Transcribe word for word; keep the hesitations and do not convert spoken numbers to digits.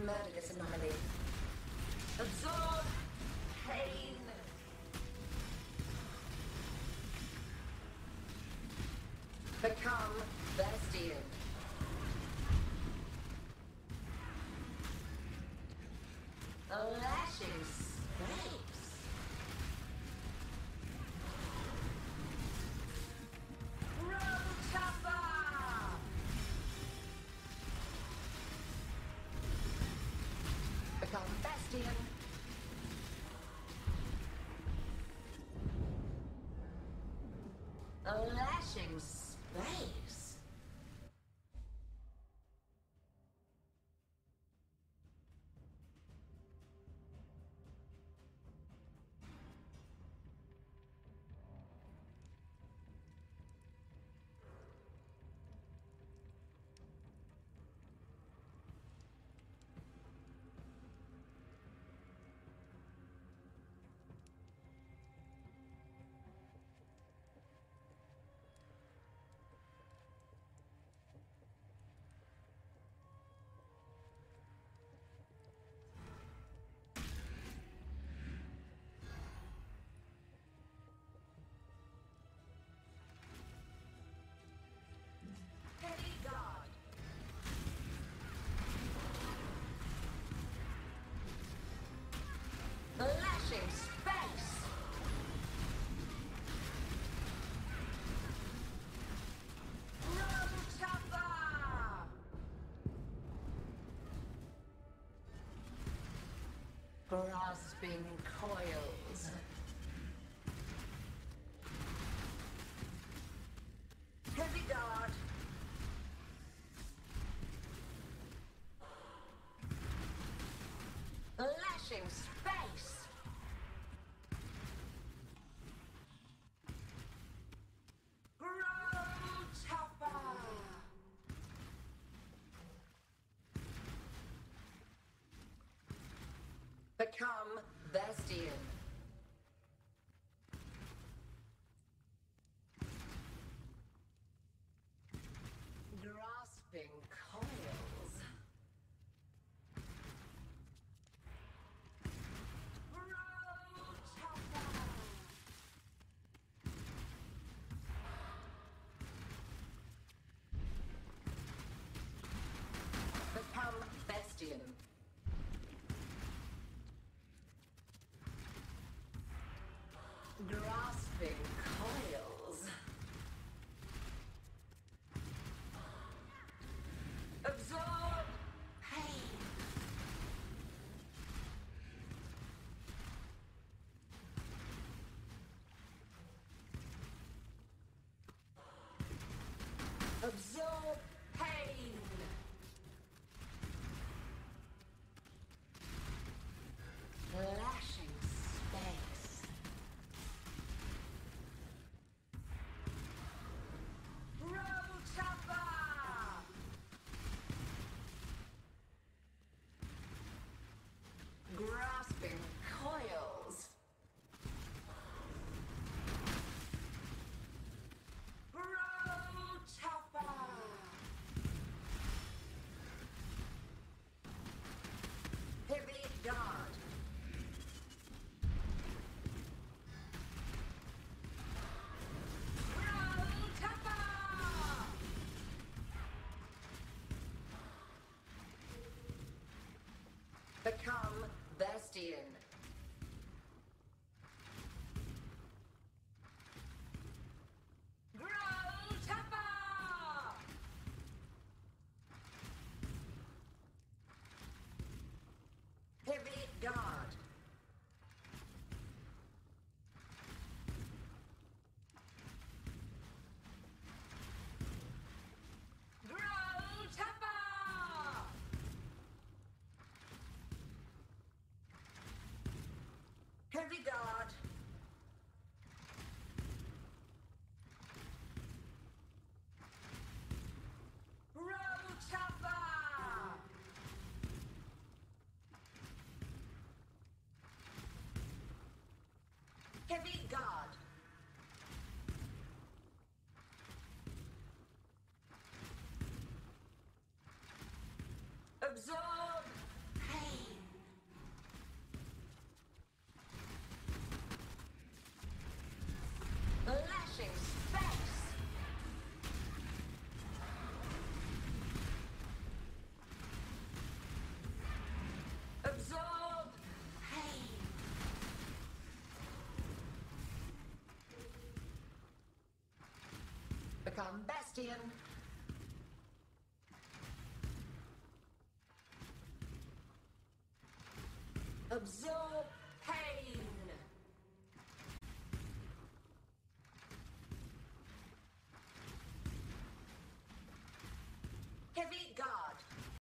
Murder this anomaly. Absorb pain. Become Bastion. A lashing space. Road chopper. Become Bastion. A lashing space. Heavy guard. The lashing space. Road chopper. Grasping coils. Heavy guard. Lashing space. Road chopper. Become Bastion. Grasping coils. Road chopper. Become Bastion. Grasping coils. Absorb pain. Absorb pain. Lashing space. Road chopper. Grasping coils. Road chopper. Heavy guard. Road chopper. Become Bastion. Road chopper. Heavy guard. Road chopper. Heavy guard. Road chopper. Heavy guard. Absorb Bastion. Absorb